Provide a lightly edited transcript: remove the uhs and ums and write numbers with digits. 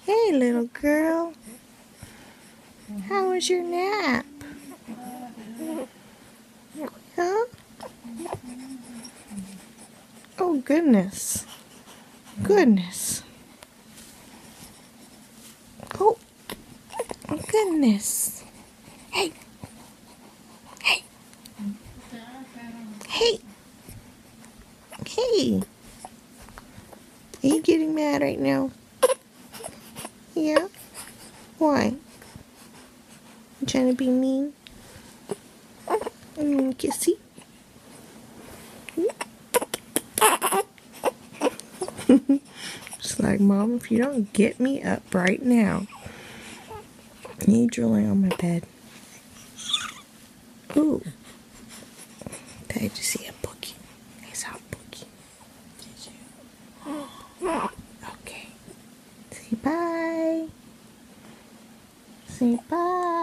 Hey, little girl. How was your nap? Huh? Oh, goodness. Goodness. Oh, goodness. Hey. Hey. Hey. Hey. Are you getting mad right now? Yeah? Why? You trying to be mean? Kissy? Just like, Mom, if you don't get me up right now, you drooling on my bed. Ooh. Did you see a boogie? I saw a boogie. Did you? Okay. Say bye. Say bye.